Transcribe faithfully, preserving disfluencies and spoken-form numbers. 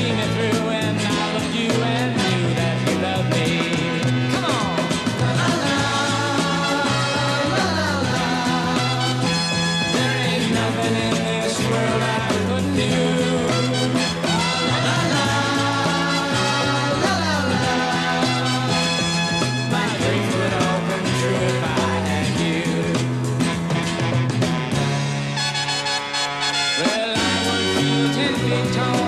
see me through, and I loved you and knew that you loved me. Come on. La la la, la la la. There ain't nothing in this world I couldn't do. La la la, la la la. My dreams would all come true if I had you. Well, I would feel ten feet tall